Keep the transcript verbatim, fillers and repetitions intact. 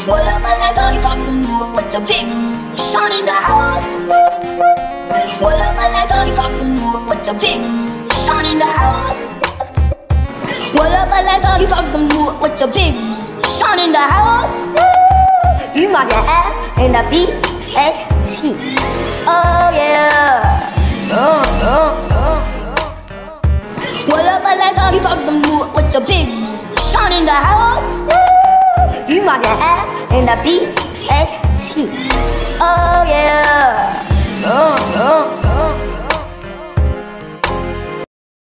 What up, my legs? Are you fucking with the big shot in the house? What up, my legs? Are you fucking with the big shot in the house? What up, my legs? Are you fucking with the big shot in the house? You might get F and a B A T. Oh yeah. Oh, oh, oh. What up, my legs? Are you fucking with the big shot in the house? You might get F and a B A T. Oh yeah. Oh, oh, oh.